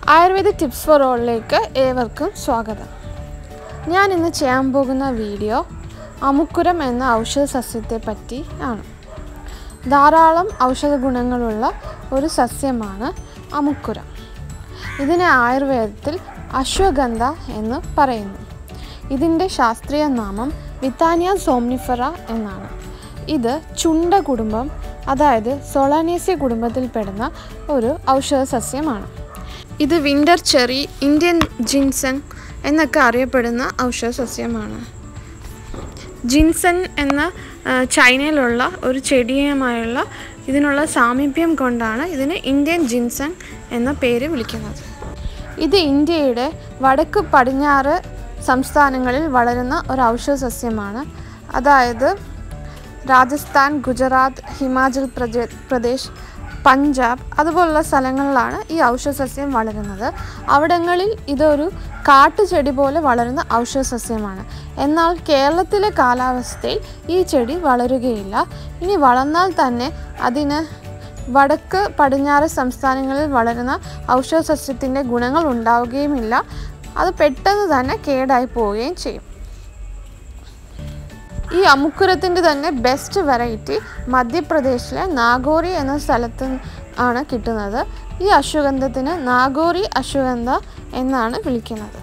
Ayurvedic tips four ഓളിലേക്ക് ഏവർക്കും സ്വാഗതം. ഞാൻ ഇന്ന് ചെയ്യാൻ പോകുന്ന വീഡിയോ അമുക്കുരം എന്ന ഔഷധ സസ്യത്തെ പറ്റി ആണ്. ധാരാളം ഔഷധ ഗുണങ്ങളുള്ള ഒരു സസ്യമാണ് അമുക്കുരം. ഇതിനെ ആയുർവേദത്തിൽ അശ്വഗന്ധ എന്ന് പറയുന്നു. ഇതിൻ്റെ ശാസ്ത്രീയ നാമം വിത്താനിയ സോംനിഫറ എന്നാണ്. ഇത് ചുണ്ട കുടുംബം, അതായത് സോളാനേസി കുടുംബത്തിൽപ്പെടുന്ന ഒരു ഔഷധ സസ്യമാണ്. ഇത് വിൻ്റർ ചെറി, ഇന്ത്യൻ ജിൻസൺ എന്നൊക്കെ അറിയപ്പെടുന്ന ഔഷധ സസ്യമാണ്. ജിൻസൺ എന്ന ചൈനയിലുള്ള ഒരു ചെടിയുമായുള്ള ഇതിനുള്ള സാമീപ്യം കൊണ്ടാണ് ഇതിന് ഇന്ത്യൻ ജിൻസൺ എന്ന പേര് വിളിക്കുന്നത്. ഇത് ഇന്ത്യയുടെ വടക്ക് പടിഞ്ഞാറ് സംസ്ഥാനങ്ങളിൽ വളരുന്ന ഒരു ഔഷധ സസ്യമാണ്. അതായത് രാജസ്ഥാൻ, ഗുജറാത്ത്, ഹിമാചൽ പ്രദേശ്, പഞ്ചാബ് അതുപോലുള്ള സ്ഥലങ്ങളിലാണ് ഈ ഔഷധ സസ്യം വളരുന്നത്. അവിടങ്ങളിൽ ഇതൊരു കാട്ടുചെടി പോലെ വളരുന്ന ഔഷധ സസ്യമാണ്. എന്നാൽ കേരളത്തിലെ കാലാവസ്ഥയിൽ ഈ ചെടി വളരുകയില്ല. ഇനി വളർന്നാൽ തന്നെ അതിന് വടക്ക് പടിഞ്ഞാറ് സംസ്ഥാനങ്ങളിൽ വളരുന്ന ഔഷധ സസ്യത്തിൻ്റെ ഗുണങ്ങൾ ഉണ്ടാവുകയുമില്ല. അത് പെട്ടെന്ന് തന്നെ കേടായി പോവുകയും ചെയ്യും. ഈ അമുക്കുരത്തിൻ്റെ തന്നെ ബെസ്റ്റ് വെറൈറ്റി മധ്യപ്രദേശിലെ നാഗോറി എന്ന സ്ഥലത്ത് ആണ് കിട്ടുന്നത്. ഈ അശ്വഗന്ധത്തിന് നാഗോറി അശ്വഗന്ധ എന്നാണ് വിളിക്കുന്നത്.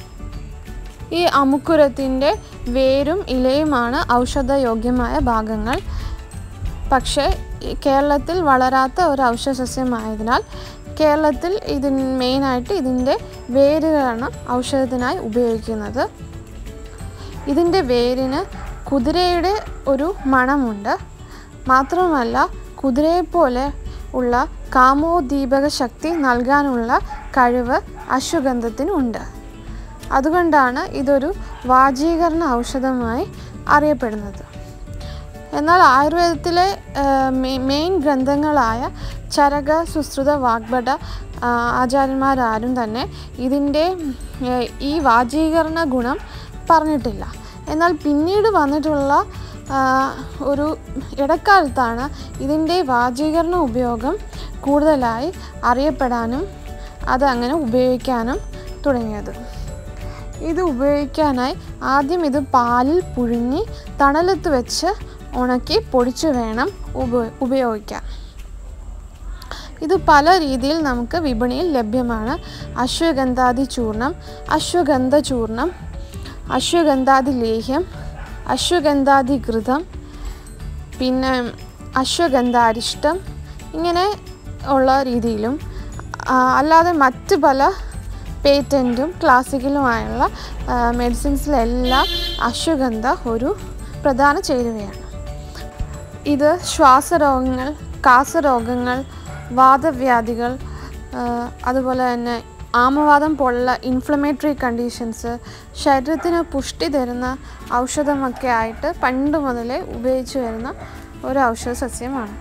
ഈ അമുക്കുരത്തിൻ്റെ വേരും ഇലയുമാണ് ഔഷധയോഗ്യമായ ഭാഗങ്ങൾ. പക്ഷേ കേരളത്തിൽ വളരാത്ത ഒരു ഔഷധ സസ്യമായതിനാൽ കേരളത്തിൽ മെയിനായിട്ട് ഇതിൻ്റെ വേരുകളാണ് ഔഷധത്തിനായി ഉപയോഗിക്കുന്നത്. ഇതിൻ്റെ വേരിന് കുതിരയുടെ ഒരു മണമുണ്ട്. മാത്രമല്ല കുതിരയെപ്പോലെ ഉള്ള കാമോദ്ദീപക ശക്തി നൽകാനുള്ള കഴിവ് അശ്വഗന്ധത്തിനുണ്ട്. അതുകൊണ്ടാണ് ഇതൊരു വാജീകരണ ഔഷധമായി അറിയപ്പെടുന്നത്. എന്നാൽ ആയുർവേദത്തിലെ മെയിൻ ഗ്രന്ഥങ്ങളായ ചരക, സുശ്രുത, വാഗ്ഭട ആചാര്യന്മാരാരും തന്നെ ഇതിൻ്റെ ഈ വാജീകരണ ഗുണം പറഞ്ഞിട്ടില്ല. എന്നാൽ പിന്നീട് വന്നിട്ടുള്ള ഒരു ഇടക്കാലത്താണ് ഇതിൻ്റെ വാജീകരണ ഉപയോഗം കൂടുതലായി അറിയപ്പെടാനും അത് അങ്ങനെ ഉപയോഗിക്കാനും തുടങ്ങിയത്. ഇത് ഉപയോഗിക്കാനായി ആദ്യം ഇത് പാലിൽ പുഴുങ്ങി തണലത്ത് വെച്ച് ഉണക്കി പൊടിച്ചു വേണം ഉപയോഗിക്കാൻ. ഇത് പല രീതിയിൽ നമുക്ക് വിപണിയിൽ ലഭ്യമാണ്. അശ്വഗന്ധാദി ചൂർണം, അശ്വഗന്ധ ചൂർണം, അശ്വഗന്ധാദി ലേഹ്യം, അശ്വഗന്ധാദി ഘൃതം, പിന്നെ അശ്വഗന്ധാരിഷ്ടം, ഇങ്ങനെ ഉള്ള രീതിയിലും അല്ലാതെ മറ്റ് പല പേറ്റൻറ്റും ക്ലാസിക്കലുമായുള്ള മെഡിസിൻസിലെല്ലാം അശ്വഗന്ധ ഒരു പ്രധാന ചേരുവയാണ്. ഇത് ശ്വാസരോഗങ്ങൾ, കാസരോഗങ്ങൾ, വാതവ്യാധികൾ, അതുപോലെ തന്നെ ആമവാദം പോലുള്ള ഇൻഫ്ലമേറ്ററി കണ്ടീഷൻസ്, ശരീരത്തിന് പുഷ്ടി തരുന്ന ഔഷധമൊക്കെ ആയിട്ട് പണ്ട് മുതലേ ഉപയോഗിച്ചു വരുന്ന ഒരു ഔഷധ സസ്യമാണ്.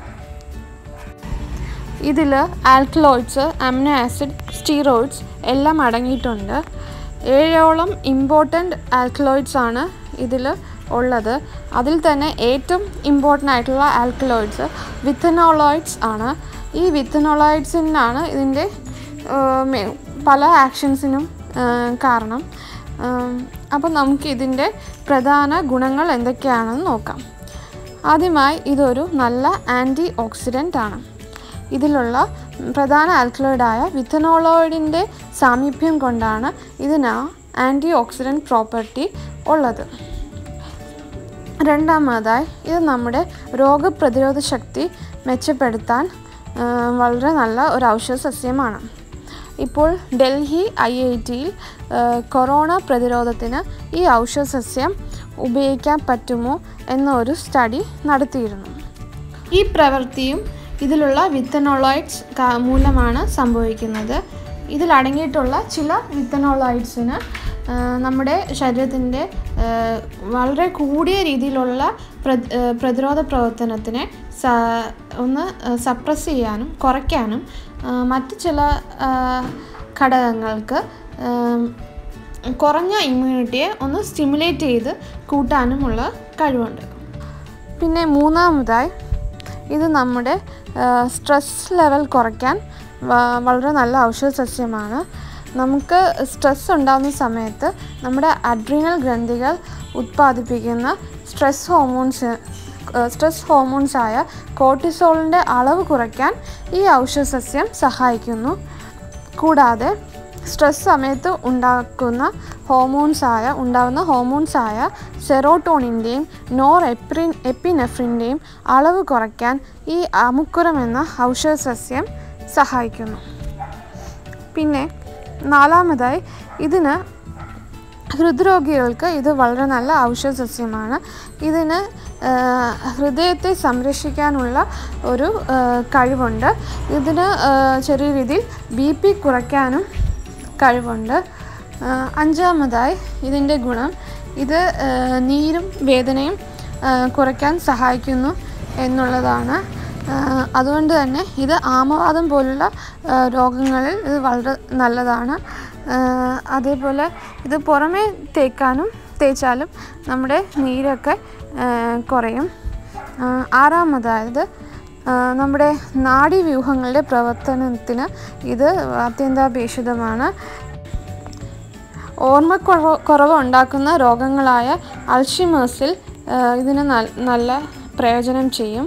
ഇതിൽ ആൽക്കലോയിഡ്സ്, അമിനോ ആസിഡ്, സ്റ്റീറോയിഡ്സ് എല്ലാം അടങ്ങിയിട്ടുണ്ട്. 7ഓളം ഇമ്പോർട്ടൻ്റ് ആൽക്കലോയിഡ്സ് ആണ് ഇതിൽ ഉള്ളത്. അതിൽ തന്നെ ഏറ്റവും ഇമ്പോർട്ടൻ്റ് ആയിട്ടുള്ള ആൽക്കലോയിഡ്സ് വിത്തനോളോയിഡ്സ് ആണ്. ഈ വിത്തനോളോയിഡ്സിനാണ് ഇതിൻ്റെ പല ആക്ഷൻസിനും കാരണം. അപ്പോൾ നമുക്ക് ഇതിൻ്റെ പ്രധാന ഗുണങ്ങൾ എന്തൊക്കെയാണെന്ന് നോക്കാം. ആദ്യമായി ഇതൊരു നല്ല ആൻറ്റി ഓക്സിഡൻ്റ് ആണ്. ഇതിലുള്ള പ്രധാന ആൽക്കലോയിഡായ വിത്തനോളോയിഡിൻ്റെ സാമീപ്യം കൊണ്ടാണ് ഇതിന് ആൻറ്റി ഓക്സിഡൻറ്റ് പ്രോപ്പർട്ടി ഉള്ളത്. രണ്ടാമതായി ഇത് നമ്മുടെ രോഗപ്രതിരോധ ശക്തി മെച്ചപ്പെടുത്താൻ വളരെ നല്ല ഒരു ഔഷധ സസ്യമാണ്. ഇപ്പോൾ ഡൽഹി IITയിൽ കൊറോണ പ്രതിരോധത്തിന് ഈ ഔഷധ സസ്യം ഉപയോഗിക്കാൻ പറ്റുമോ എന്നൊരു സ്റ്റഡി നടത്തിയിരുന്നു. ഈ പ്രവൃത്തിയും ഇതിലുള്ള വിത്തനോളോയിഡ്സ് മൂലമാണ് സംഭവിക്കുന്നത്. ഇതിലടങ്ങിയിട്ടുള്ള ചില വിത്തനോളോയിഡ്സിന് നമ്മുടെ ശരീരത്തിൻ്റെ വളരെ കൂടിയ രീതിയിലുള്ള പ്രതിരോധ പ്രവർത്തനത്തിനെ ഒന്ന് സപ്രസ് ചെയ്യാനും കുറയ്ക്കാനും മറ്റ് ചില ഘടകങ്ങൾക്ക് കുറഞ്ഞ ഇമ്മ്യൂണിറ്റിയെ ഒന്ന് സ്റ്റിമുലേറ്റ് ചെയ്ത് കൂട്ടാനുമുള്ള കഴിവുണ്ട്. പിന്നെ മൂന്നാമതായി ഇത് നമ്മുടെ സ്ട്രെസ് ലെവൽ കുറയ്ക്കാൻ വളരെ നല്ല ഔഷധ സസ്യമാണ്. നമുക്ക് സ്ട്രെസ് ഉണ്ടാകുന്ന സമയത്ത് നമ്മുടെ അഡ്രീനൽ ഗ്രന്ഥികൾ ഉത്പാദിപ്പിക്കുന്ന സ്ട്രെസ് ഹോർമോൺസായ കോർട്ടിസോളിൻ്റെ അളവ് കുറയ്ക്കാൻ ഈ ഔഷധ സസ്യം സഹായിക്കുന്നു. കൂടാതെ സ്ട്രെസ് സമയത്ത് ഉണ്ടാകുന്ന ഹോർമോൺസായ സെറോട്ടോണിൻ്റെയും എപ്പിനെഫ്രിൻ്റെയും അളവ് കുറയ്ക്കാൻ ഈ അമുക്കുരം എന്ന ഔഷധ സസ്യം സഹായിക്കുന്നു. പിന്നെ നാലാമതായി ഇതിന് ഹൃദ്രോഗികൾക്ക് ഇത് വളരെ നല്ല ഔഷധ സസ്യമാണ്. ഇതിന് ഹൃദയത്തെ സംരക്ഷിക്കാനുള്ള ഒരു കഴിവുണ്ട്. ഇതിന് ചെറിയ രീതിയിൽ BP കുറയ്ക്കാനും കഴിവുണ്ട്. അഞ്ചാമതായി ഇതിൻ്റെ ഗുണം ഇത് നീരും വേദനയും കുറയ്ക്കാൻ സഹായിക്കുന്നു എന്നുള്ളതാണ്. അതുകൊണ്ട് തന്നെ ഇത് ആമവാദം പോലുള്ള രോഗങ്ങളിൽ ഇത് വളരെ നല്ലതാണ്. അതേപോലെ ഇത് പുറമേ തേച്ചാലും നമ്മുടെ നീരൊക്കെ കുറയും. ആറാമതായത് നമ്മുടെ നാഡീവ്യൂഹങ്ങളുടെ പ്രവർത്തനത്തിന് ഇത് അത്യന്താപേക്ഷിതമാണ്. ഓർമ്മക്കുറവ് ഉണ്ടാക്കുന്ന രോഗങ്ങളായ അൾഷിമേഴ്സിൽ ഇതിന് നല്ല പ്രയോജനം ചെയ്യും.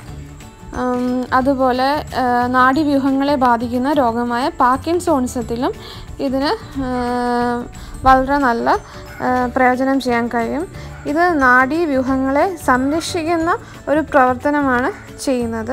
അതുപോലെ നാഡീവ്യൂഹങ്ങളെ ബാധിക്കുന്ന രോഗമായ പാർക്കിൻസോൺസത്തിലും ഇതിന് വളരെ നല്ല പ്രയോജനം ചെയ്യാൻ കഴിയും. ഇത് നാഡീവ്യൂഹങ്ങളെ സംരക്ഷിക്കുന്ന ഒരു പ്രവർത്തനമാണ് ചെയ്യുന്നത്.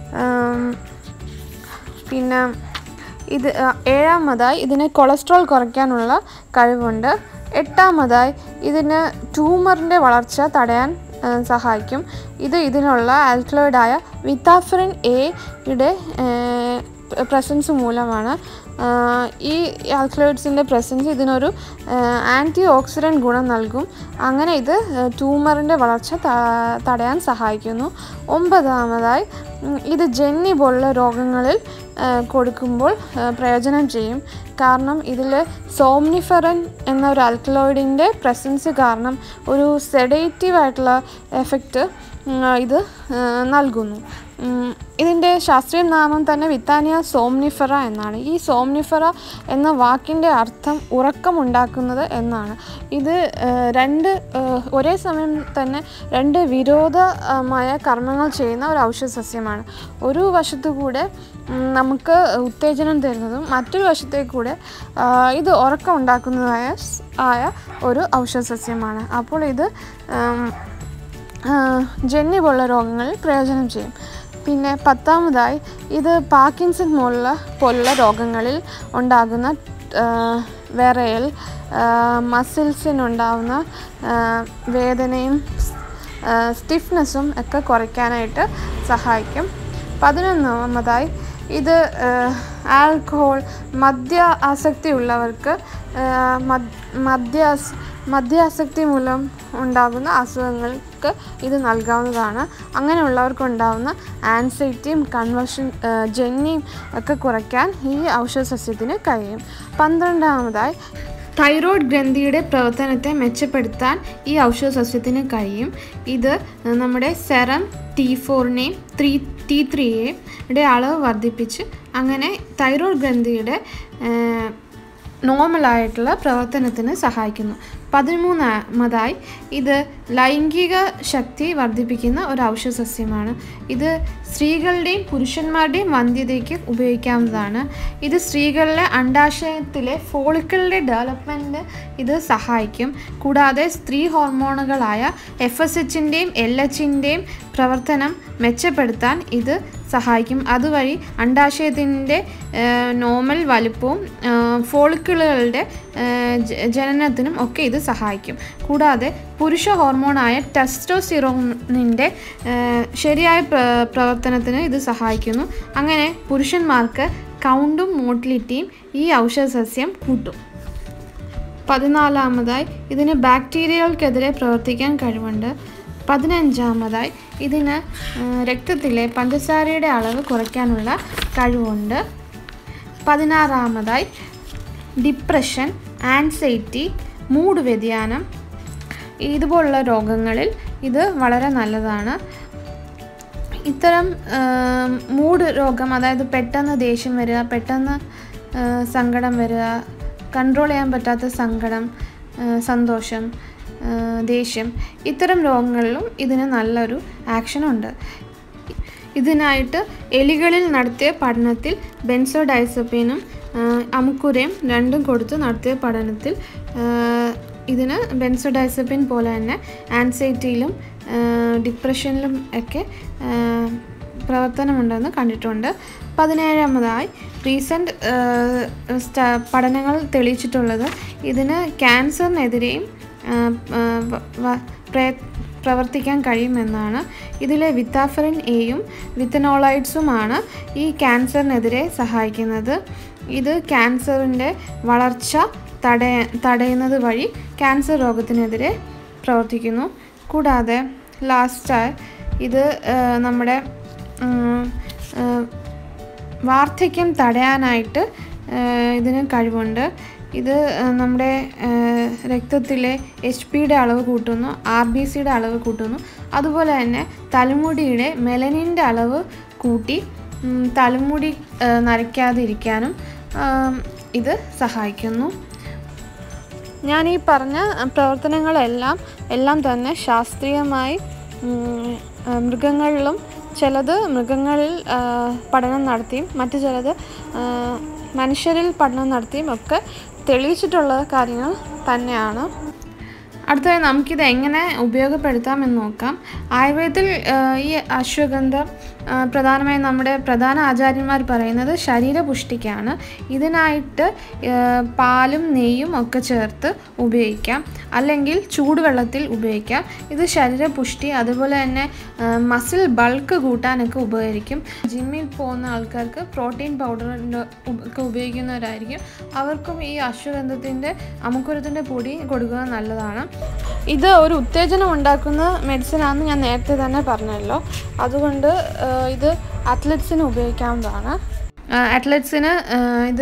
പിന്നെ ഏഴാമതായി ഇതിന് കൊളസ്ട്രോൾ കുറയ്ക്കാനുള്ള കഴിവുണ്ട്. എട്ടാമതായി ഇതിന് ട്യൂമറിൻ്റെ വളർച്ച തടയാൻ സഹായിക്കും. ഇതിനുള്ള ആൽക്കലോയിഡായ വിത്താഫറിൻ എയുടെ പ്രസൻസ് മൂലമാണ്. ഈ ആൽക്കലോയിഡ്സിൻ്റെ പ്രസൻസ് ഇതിനൊരു ആൻറ്റി ഓക്സിഡൻറ്റ് ഗുണം നൽകും. അങ്ങനെ ഇത് ട്യൂമറിൻ്റെ വളർച്ച തടയാൻ സഹായിക്കുന്നു. ഒമ്പതാമതായി ഇത് ജന്നി പോലുള്ള രോഗങ്ങളിൽ കൊടുക്കുമ്പോൾ പ്രയോജനം ചെയ്യും. കാരണം ഇതിൽ സോംനിഫെറിൻ എന്ന ഒരു ആൽക്കലോയിഡിൻ്റെ പ്രസൻസ് കാരണം ഒരു സെഡേറ്റീവായിട്ടുള്ള എഫക്റ്റ് ഇത് നൽകുന്നു. ഇതിൻ്റെ ശാസ്ത്രീയ നാമം തന്നെ വിത്താനിയ സോംനിഫെറ എന്നാണ്. ഈ സോംനിഫെറ എന്ന വാക്കിൻ്റെ അർത്ഥം ഉറക്കമുണ്ടാക്കുന്നത് എന്നാണ്. ഇത് ഒരേ സമയം തന്നെ രണ്ട് വിരോധമായ കർമ്മങ്ങൾ ചെയ്യുന്ന ഒരു ഔഷധ സസ്യമാണ്. ഒരു വശത്തു കൂടെ നമുക്ക് ഉത്തേജനം തരുന്നതും മറ്റൊരു വശത്തേക്ക് കൂടെ ഇത് ഉറക്കം ഉണ്ടാക്കുന്നതായ ഒരു ഔഷധ സസ്യമാണ്. അപ്പോൾ ഇത് ജന്നി പോലുള്ള രോഗങ്ങളിൽ പ്രയോജനം ചെയ്യും. പിന്നെ പത്താമതായി ഇത് പാർക്കിൻസൺ പോലുള്ള രോഗങ്ങളിൽ ഉണ്ടാകുന്ന വിറയൽ, മസിൽസിനുണ്ടാകുന്ന വേദനയും സ്റ്റിഫ്നെസ്സും ഒക്കെ കുറയ്ക്കാനായിട്ട് സഹായിക്കും. 11ാമതായി ഇത് ആൽക്കഹോൾ, മദ്യ ആസക്തിയുള്ളവർക്ക് മദ്യാസക്തി മൂലം ഉണ്ടാകുന്ന അസുഖങ്ങൾക്ക് ഇത് നൽകാവുന്നതാണ്. അങ്ങനെയുള്ളവർക്ക് ഉണ്ടാകുന്ന ആൻസൈറ്റിയും ജന്നിയും ഒക്കെ കുറയ്ക്കാൻ ഈ ഔഷധ സസ്യത്തിന് കഴിയും. 12ാമതായി തൈറോയ്ഡ് ഗ്രന്ഥിയുടെ പ്രവർത്തനത്തെ മെച്ചപ്പെടുത്താൻ ഈ ഔഷധ സസ്യത്തിന് കഴിയും. ഇത് നമ്മുടെ സെറം T4നെയും T3യുടെ അളവ് വർദ്ധിപ്പിച്ച് അങ്ങനെ തൈറോയ്ഡ് ഗ്രന്ഥിയുടെ നോർമലായിട്ടുള്ള പ്രവർത്തനത്തിന് സഹായിക്കുന്നു. 13ാമതായി ഇത് ലൈംഗിക ശക്തി വർദ്ധിപ്പിക്കുന്ന ഒരു ഔഷധ സസ്യമാണ്. ഇത് സ്ത്രീകളുടെയും പുരുഷന്മാരുടെയും വന്ധ്യതയ്ക്ക് ഉപയോഗിക്കാവുന്നതാണ്. ഇത് സ്ത്രീകളിലെ അണ്ഡാശയത്തിലെ ഫോളിക്കിളിൻ്റെ ഡെവലപ്മെൻറ്റിന് ഇത് സഹായിക്കും. കൂടാതെ സ്ത്രീ ഹോർമോണുകളായ FSHൻ്റെയും LHൻ്റെയും പ്രവർത്തനം മെച്ചപ്പെടുത്താൻ ഇത് സഹായിക്കും. അതുവഴി അണ്ഡാശയത്തിൻ്റെ നോർമൽ വലുപ്പവും ഫോളിക്കിളുകളുടെ ജനനത്തിനും ഒക്കെ ഇത് സഹായിക്കും. കൂടാതെ പുരുഷ ഹോർമോണായ ടെസ്റ്റോസ്റ്റിറോണിൻ്റെ ശരിയായ പ്രവർത്തനത്തിന് ഇത് സഹായിക്കുന്നു. അങ്ങനെ പുരുഷന്മാർക്ക് കൗണ്ടും മോട്ടിലിറ്റിയും ഈ ഔഷധ സസ്യം കൂട്ടും. 14ാമതായി ഇതിന് ബാക്ടീരിയകൾക്കെതിരെ പ്രവർത്തിക്കാൻ കഴിവുണ്ട്. 15ാമതായി ഇതിന് രക്തത്തിലെ പഞ്ചസാരയുടെ അളവ് കുറയ്ക്കാനുള്ള കഴിവുണ്ട്. 16ാമതായി ഡിപ്രഷൻ, ആൻസൈറ്റി, മൂഡ് വ്യതിയാനം ഇതുപോലുള്ള രോഗങ്ങളിൽ ഇത് വളരെ നല്ലതാണ്. ഇത്തരം മൂഡ് രോഗം, അതായത് പെട്ടെന്ന് ദേഷ്യം വരിക, പെട്ടെന്ന് സങ്കടം വരിക, കൺട്രോൾ ചെയ്യാൻ പറ്റാത്ത സങ്കടം, സന്തോഷം, ദേഷ്യം, ഇത്തരം രോഗങ്ങളിലും ഇതിന് നല്ലൊരു ആക്ഷനുണ്ട്. ഇതിനായിട്ട് എലികളിൽ നടത്തിയ പഠനത്തിൽ ബെൻസോഡൈസെപ്പീനും അമുക്കുരയും രണ്ടും കൊടുത്ത് നടത്തിയ പഠനത്തിൽ ഇതിന് ബെൻസോഡൈസെപ്പിൻ പോലെ തന്നെ ആൻസൈറ്റിയിലും ഡിപ്രഷനിലും ഒക്കെ പ്രവർത്തനമുണ്ടെന്ന് കണ്ടിട്ടുണ്ട്. 17ാമതായി റീസെൻ്റ് പഠനങ്ങൾ തെളിയിച്ചിട്ടുള്ളത് ഇതിന് ക്യാൻസറിനെതിരെയും പ്രവർത്തിക്കാൻ കഴിയുമെന്നാണ്. ഇതിലെ വിത്താഫറിൻ എയും വിത്തനോളൈഡ്സുമാണ് ഈ ക്യാൻസറിനെതിരെ സഹായിക്കുന്നത്. ഇത് ക്യാൻസറിൻ്റെ വളർച്ച തടയുന്നത് വഴി ക്യാൻസർ രോഗത്തിനെതിരെ പ്രവർത്തിക്കുന്നു. കൂടാതെ ലാസ്റ്റായി ഇത് നമ്മുടെ വാർദ്ധക്യം തടയാനായിട്ട് ഇതിന് കഴിവുണ്ട്. ഇത് നമ്മുടെ രക്തത്തിലെ HPയുടെ അളവ് കൂട്ടുന്നു, RBCയുടെ അളവ് കൂട്ടുന്നു. അതുപോലെ തന്നെ തലമുടിയുടെ മെലനിൻ്റെ അളവ് കൂട്ടി തലമുടി നരയ്ക്കാതിരിക്കാനും ഇത് സഹായിക്കുന്നു. ഞാൻ ഈ പറഞ്ഞ പ്രവർത്തനങ്ങളെല്ലാം തന്നെ ശാസ്ത്രീയമായി മൃഗങ്ങളിലും ചിലത് മൃഗങ്ങളിൽ പഠനം നടത്തിയും മറ്റു ചിലത് മനുഷ്യരിൽ പഠനം നടത്തിയും ഒക്കെ തെളിയിച്ചിട്ടുള്ള കാര്യങ്ങൾ തന്നെയാണ്. അടുത്തതായി നമുക്കിത് എങ്ങനെ ഉപയോഗപ്പെടുത്താമെന്ന് നോക്കാം. ആയുർവേദത്തിൽ ഈ അശ്വഗന്ധം പ്രധാനമായും നമ്മുടെ പ്രധാന ആചാര്യന്മാർ പറയുന്നത് ശരീരപുഷ്ടിക്കാണ്. ഇതിനായിട്ട് പാലും നെയ്യും ഒക്കെ ചേർത്ത് ഉപയോഗിക്കാം, അല്ലെങ്കിൽ ചൂടുവെള്ളത്തിൽ ഉപയോഗിക്കാം. ഇത് ശരീരപുഷ്ടി, അതുപോലെ തന്നെ മസിൽ ബൾക്ക് കൂട്ടാനൊക്കെ ഉപകരിക്കും. ജിമ്മിൽ പോകുന്ന ആൾക്കാർക്ക് പ്രോട്ടീൻ പൗഡർ ഒക്കെ ഉപയോഗിക്കുന്നവരായിരിക്കും, അവർക്കും ഈ അശ്വഗന്ധത്തിൻ്റെ അമുക്കുരത്തിൻ്റെ പൊടി കൊടുക്കുന്നത് നല്ലതാണ്. ഇത് ഒരു ഉത്തേജനം ഉണ്ടാക്കുന്ന മെഡിസിനാണെന്ന് ഞാൻ നേരത്തെ തന്നെ പറഞ്ഞല്ലോ. അതുകൊണ്ട് ഇത് അത്ലറ്റ്സിന് ഉപയോഗിക്കാവുന്നതാണ്. അത്ലറ്റ്സിന് ഇത്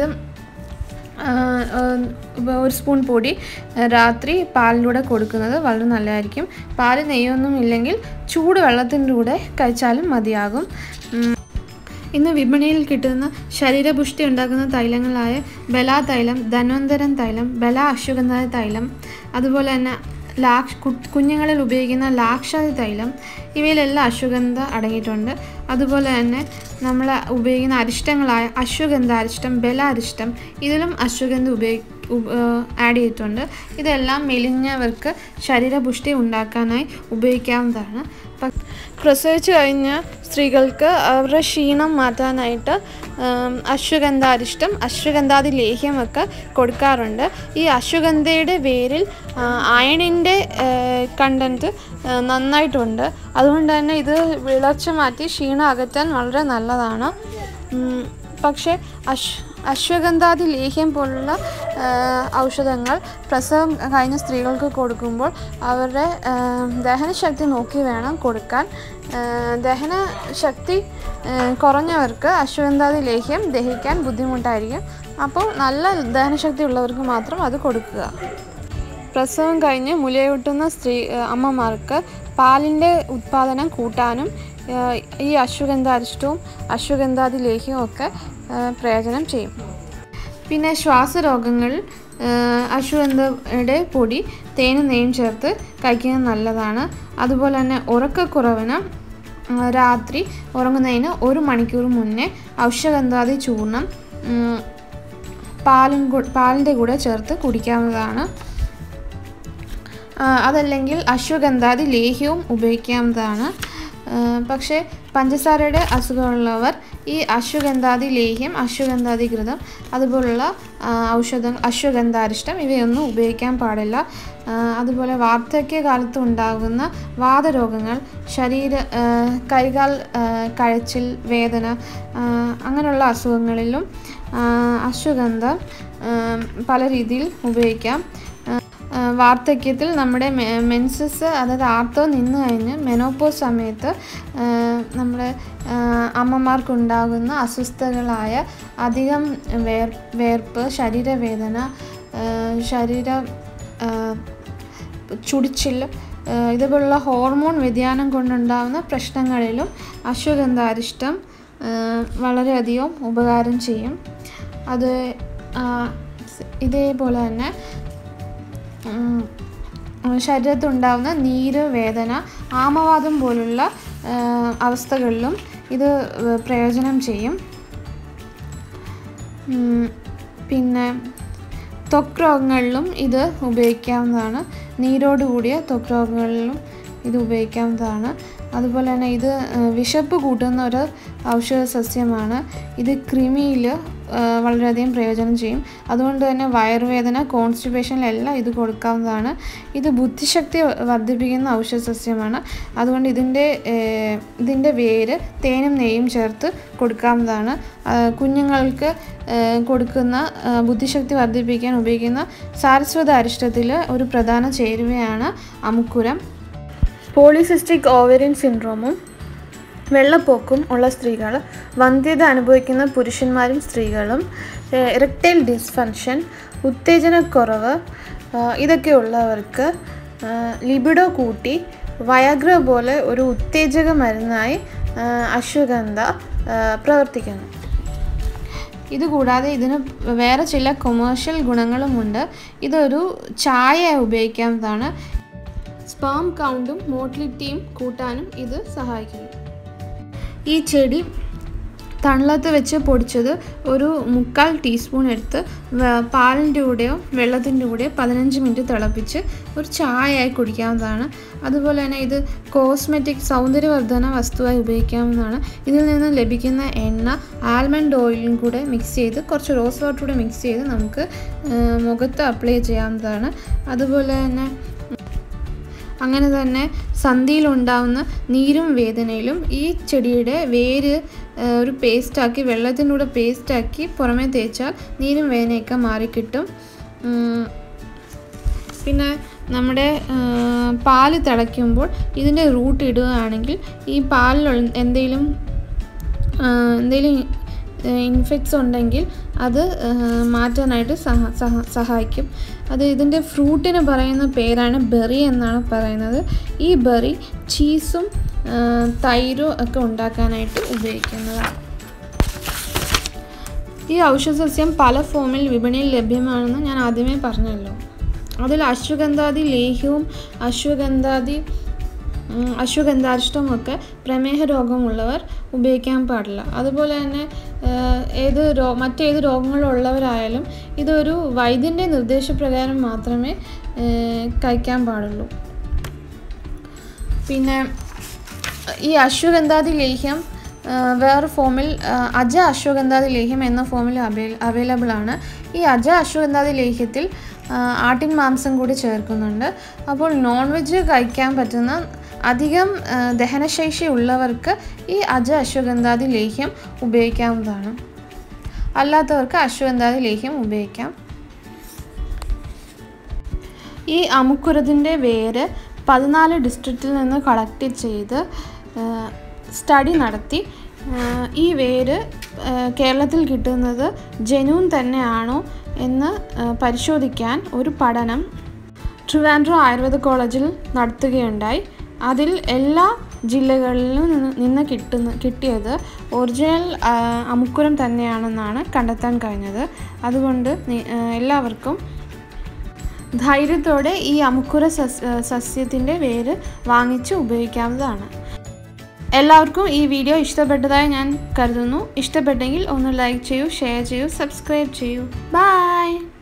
1 സ്പൂൺ പൊടി രാത്രി പാലിലൂടെ കൊടുക്കുന്നത് വളരെ നല്ലതായിരിക്കും. പാല് നെയ്യൊന്നും ഇല്ലെങ്കിൽ ചൂട് വെള്ളത്തിൻ്റെ കൂടെ കഴിച്ചാലും മതിയാകും. ഇന്ന് വിപണിയിൽ കിട്ടുന്ന ശരീരപുഷ്ടി ഉണ്ടാക്കുന്ന തൈലങ്ങളായ ബലാ തൈലം, ധന്വന്തരം തൈലം, ബലാ അശ്വഗന്ധ തൈലം, അതുപോലെ തന്നെ കുഞ്ഞുങ്ങളിൽ ഉപയോഗിക്കുന്ന ലാക്ഷാതി തൈലം, ഇവയിലെല്ലാം അശ്വഗന്ധ അടങ്ങിയിട്ടുണ്ട്. അതുപോലെ തന്നെ നമ്മൾ ഉപയോഗിക്കുന്ന അരിഷ്ടങ്ങളായ അശ്വഗന്ധാരിഷ്ടം, ബലാരിഷ്ടം, ഇതിലും അശ്വഗന്ധ ആഡ് ചെയ്തിട്ടുണ്ട്. ഇതെല്ലാം മെലിഞ്ഞവർക്ക് ശരീരപുഷ്ടി ഉണ്ടാക്കാനായി ഉപയോഗിക്കാവുന്നതാണ്. പ്രസവിച്ച് കഴിഞ്ഞ സ്ത്രീകൾക്ക് അവരുടെ ക്ഷീണം മാറ്റാനായിട്ട് അശ്വഗന്ധാരിഷ്ടം, അശ്വഗന്ധാദി ലേഹ്യമൊക്കെ കൊടുക്കാറുണ്ട്. ഈ അശ്വഗന്ധയുടെ വേരിൽ അയണിൻ്റെ കണ്ടൻറ്റ് നന്നായിട്ടുണ്ട്. അതുകൊണ്ട് തന്നെ ഇത് വിളർച്ച മാറ്റി ക്ഷീണം അകറ്റാൻ വളരെ നല്ലതാണ്. പക്ഷേ അശ്വഗന്ധാദി ലേഹ്യം പോലുള്ള ഔഷധങ്ങൾ പ്രസവം കഴിഞ്ഞ സ്ത്രീകൾക്ക് കൊടുക്കുമ്പോൾ അവരുടെ ദഹനശക്തി നോക്കി വേണം കൊടുക്കാൻ. ദഹനശക്തി കുറഞ്ഞവർക്ക് അശ്വഗന്ധാദി ലേഹ്യം ദഹിക്കാൻ ബുദ്ധിമുട്ടായിരിക്കും. അപ്പോൾ നല്ല ദഹനശക്തി ഉള്ളവർക്ക് മാത്രം അത് കൊടുക്കുക. പ്രസവം കഴിഞ്ഞ് മുലയൂട്ടുന്ന അമ്മമാർക്ക് പാലിൻ്റെ ഉത്പാദനം കൂട്ടാനും ഈ അശ്വഗന്ധാരിഷ്ടവും അശ്വഗന്ധാദി ലേഹ്യവും ഒക്കെ പ്രയോജനം ചെയ്യും. പിന്നെ ശ്വാസരോഗങ്ങൾ അശ്വഗന്ധയുടെ പൊടി തേനും നെയ്യും ചേർത്ത് കഴിക്കുന്നത് നല്ലതാണ്. അതുപോലെ തന്നെ ഉറക്കക്കുറവിന് രാത്രി ഉറങ്ങുന്നതിന് 1 മണിക്കൂർ മുന്നേ അശ്വഗന്ധാദി ചൂർണം പാലിൻ്റെ കൂടെ ചേർത്ത് കുടിക്കാവുന്നതാണ്. അതല്ലെങ്കിൽ അശ്വഗന്ധാദി ലേഹ്യവും ഉപയോഗിക്കാവുന്നതാണ്. പക്ഷേ പഞ്ചസാരയുടെ അസുഖമുള്ളവർ ഈ അശ്വഗന്ധാദി ലേഹ്യം, അശ്വഗന്ധാദി ഘൃതം, അതുപോലുള്ള അശ്വഗന്ധാരിഷ്ടം ഇവയൊന്നും ഉപയോഗിക്കാൻ പാടില്ല. അതുപോലെ വാർദ്ധക്യകാലത്ത് ഉണ്ടാകുന്ന വാതരോഗങ്ങൾ, കൈകാൽ കഴച്ചിൽ, വേദന, അങ്ങനെയുള്ള അസുഖങ്ങളിലും അശ്വഗന്ധം പല രീതിയിൽ ഉപയോഗിക്കാം. വാർദ്ധക്യത്തിൽ നമ്മുടെ മെൻസസ്, അതായത് ആർത്തവം നിന്ന് കഴിഞ്ഞ് മെനോപോസ് സമയത്ത് നമ്മുടെ അമ്മമാർക്കുണ്ടാകുന്ന അസ്വസ്ഥതകളായ അധികം വേർപ്പ്, ശരീരവേദന, ചുടിച്ചിൽ, ഇതുപോലുള്ള ഹോർമോൺ വ്യതിയാനം കൊണ്ടുണ്ടാകുന്ന പ്രശ്നങ്ങളിലും അശ്വഗന്ധാരിഷ്ടം വളരെയധികം ഉപകാരം ചെയ്യും. അത് ഇതേപോലെ തന്നെ ശരീരത്തുണ്ടാകുന്ന നീര്, വേദന, ആമവാദം പോലുള്ള അവസ്ഥകളിലും ഇത് പ്രയോജനം ചെയ്യും. പിന്നെ ത്വക്ക് രോഗങ്ങളിലും ഇത് ഉപയോഗിക്കാവുന്നതാണ്. നീരോട് കൂടിയ ത്വക്ക് രോഗങ്ങളിലും ഇത് ഉപയോഗിക്കാവുന്നതാണ്. അതുപോലെ തന്നെ ഇത് വിശപ്പ് കൂട്ടുന്ന ഒരു ഔഷധ സസ്യമാണ്. ഇത് കൃമിയിൽ വളരെയധികം പ്രയോജനം ചെയ്യും. അതുകൊണ്ട് തന്നെ വയറുവേദന, കോൺസ്റ്റിപ്പേഷനിലെല്ലാം ഇത് കൊടുക്കാവുന്നതാണ്. ഇത് ബുദ്ധിശക്തി വർദ്ധിപ്പിക്കുന്ന ഔഷധ സസ്യമാണ്. അതുകൊണ്ട് ഇതിൻ്റെ വേര് തേനും നെയ്യും ചേർത്ത് കൊടുക്കാവുന്നതാണ്. കുഞ്ഞുങ്ങൾക്ക് കൊടുക്കുന്ന ബുദ്ധിശക്തി വർദ്ധിപ്പിക്കാൻ ഉപയോഗിക്കുന്ന സാരസ്വത അരിഷ്ടത്തിൽ ഒരു പ്രധാന ചേരുവയാണ് അമുക്കുരം. പോളിസിസ്റ്റിക് ഓവേറിയൻ സിൻഡ്രോമും വെള്ളപ്പൊക്കും ഉള്ള സ്ത്രീകൾ, വന്ധ്യത അനുഭവിക്കുന്ന പുരുഷന്മാരും സ്ത്രീകളും, ഇറക്ടൈൽ ഡിസ്ഫങ്ഷൻ, ഉത്തേജനക്കുറവ് ഇതൊക്കെ ഉള്ളവർക്ക് ലിബിഡോ കൂട്ടി വയാഗ്ര പോലെ ഒരു ഉത്തേജക മരുന്നായി അശ്വഗന്ധ പ്രവർത്തിക്കുന്നു. ഇതുകൂടാതെ ഇതിന് വേറെ ചില കൊമേഴ്ഷ്യൽ ഗുണങ്ങളുമുണ്ട്. ഇതൊരു ചായയായി ഉപയോഗിക്കാവുന്നതാണ്. സ്പേം കൗണ്ടും മോട്ടിലിറ്റിയും കൂട്ടാനും ഇത് സഹായിക്കുന്നു. ഈ ചെടി തണലത്ത് വെച്ച് പൊടിച്ചത് ഒരു 3/4 ടീസ്പൂൺ എടുത്ത് പാലിൻ്റെ കൂടെയോ വെള്ളത്തിൻ്റെ കൂടെയോ 15 മിനിറ്റ് തിളപ്പിച്ച് ഒരു ചായയായി കുടിക്കാവുന്നതാണ്. അതുപോലെ തന്നെ ഇത് കോസ്മെറ്റിക് സൗന്ദര്യവർദ്ധന വസ്തുവായി ഉപയോഗിക്കാവുന്നതാണ്. ഇതിൽ നിന്ന് ലഭിക്കുന്ന എണ്ണ ആൽമണ്ട് ഓയിലും കൂടെ മിക്സ് ചെയ്ത് കുറച്ച് റോസ് വാട്ടർ കൂടെ മിക്സ് ചെയ്ത് നമുക്ക് മുഖത്ത് അപ്ലൈ ചെയ്യാവുന്നതാണ്. അതുപോലെ തന്നെ അങ്ങനെ തന്നെ സന്ധിയിലുണ്ടാവുന്ന നീരും വേദനയിലും ഈ ചെടിയുടെ വേര് ഒരു പേസ്റ്റാക്കി വെള്ളത്തിൻ്റെ കൂടെ പേസ്റ്റാക്കി പുറമേ തേച്ചാൽ നീരും വേദനയൊക്കെ മാറിക്കിട്ടും. പിന്നെ നമ്മുടെ പാല് തിളയ്ക്കുമ്പോൾ ഇതിൻ്റെ റൂട്ട് ഇടുകയാണെങ്കിൽ ഈ പാലിൽ എന്തെങ്കിലും ഇൻഫെക്ട്സ് ഉണ്ടെങ്കിൽ അത് മാറ്റാനായിട്ട് സഹായിക്കും. ഇതിൻ്റെ ഫ്രൂട്ടിന് പറയുന്ന പേരാണ് ബെറി എന്നാണ് പറയുന്നത്. ഈ ബെറി ചീസും തൈരും ഒക്കെ ഉണ്ടാക്കാനായിട്ട് ഉപയോഗിക്കുന്നതാണ്. ഈ ഔഷധസസ്യം പല ഫോമിൽ വിപണിയിൽ ലഭ്യമാണെന്ന് ഞാൻ ആദ്യമേ പറഞ്ഞല്ലോ. അതിൽ അശ്വഗന്ധാദി ലേഹ്യവും അശ്വഗന്ധാരിഷ്ടമൊക്കെ പ്രമേഹ രോഗമുള്ളവർ ഉപയോഗിക്കാൻ പാടില്ല. അതുപോലെ തന്നെ മറ്റേത് രോഗങ്ങളുള്ളവരായാലും ഇതൊരു വൈദ്യൻ്റെ നിർദ്ദേശപ്രകാരം മാത്രമേ കഴിക്കാൻ പാടുള്ളൂ. പിന്നെ ഈ അശ്വഗന്ധാദി ലേഹ്യം വേറെ ഫോമിൽ അജ അശ്വഗന്ധാദി ലേഹ്യം എന്ന ഫോമിൽ അവൈലബിൾ ആണ്. ഈ അജ അശ്വഗന്ധാദി ലേഹ്യത്തിൽ ആട്ടിൻ മാംസം കൂടി ചേർക്കുന്നുണ്ട്. അപ്പോൾ നോൺ വെജ് കഴിക്കാൻ പറ്റുന്ന അധികം ദഹനശേഷി ഉള്ളവർക്ക് ഈ അജ അശ്വഗന്ധാദി ലേഹ്യം ഉപയോഗിക്കാവുന്നതാണ്. അല്ലാത്തവർക്ക് അശ്വഗന്ധാദി ലേഹ്യം ഉപയോഗിക്കാം. ഈ അമുക്കുരത്തിൻ്റെ വേര് 14 ഡിസ്ട്രിക്റ്റിൽ നിന്ന് കളക്ട് ചെയ്ത് സ്റ്റഡി നടത്തി ഈ വേര് കേരളത്തിൽ കിട്ടുന്നത് ജെന്യൂൻ തന്നെയാണോ എന്ന് പരിശോധിക്കാൻ ഒരു പഠനം ട്രിവാൻഡ്രം ആയുർവേദ കോളേജിൽ നടത്തുകയുണ്ടായി. അതിൽ എല്ലാ ജില്ലകളിലും നിന്ന് കിട്ടിയത് ഒറിജിനൽ അമുക്കുരം തന്നെയാണെന്നാണ് കണ്ടെത്താൻ കഴിഞ്ഞത്. അതുകൊണ്ട് എല്ലാവർക്കും ധൈര്യത്തോടെ ഈ അമുക്കുര സസ്യത്തിൻ്റെ വേര് വാങ്ങിച്ച് ഉപയോഗിക്കാവുന്നതാണ്. എല്ലാവർക്കും ഈ വീഡിയോ ഇഷ്ടപ്പെട്ടതായി ഞാൻ കരുതുന്നു. ഇഷ്ടപ്പെട്ടെങ്കിൽ ഒന്ന് ലൈക്ക് ചെയ്യൂ, ഷെയർ ചെയ്യൂ, സബ്സ്ക്രൈബ് ചെയ്യൂ. ബൈ.